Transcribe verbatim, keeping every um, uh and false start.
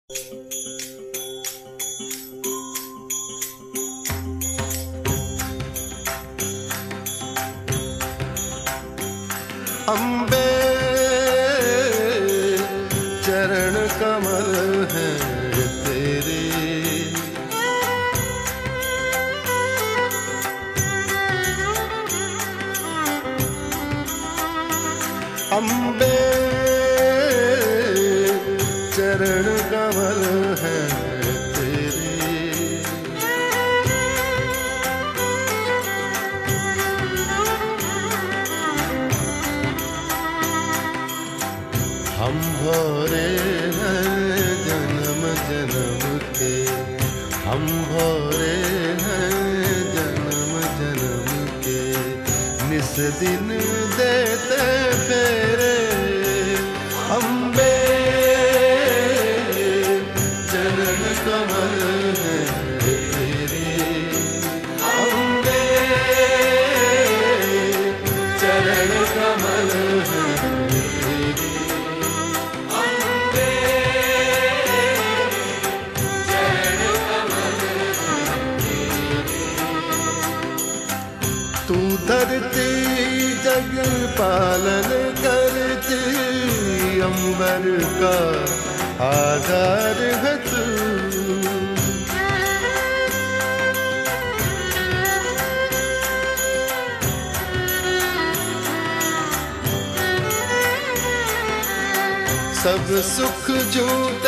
अम्बे चरण कमल है तेरे, अम्बे चरण कमल है तेरे। हम भोरे हैं जन्म जन्म के, हम भोरे हैं जन्म जन्म के, निस दिन देते फेरे। अम्बे चरण कमल है तेरे, अम्बे चरण कमल है तेरे, अम्बे चरण कमल है तेरे। तू धरती जग पालन करती, अंबर का आधार है तू। सब सुख जो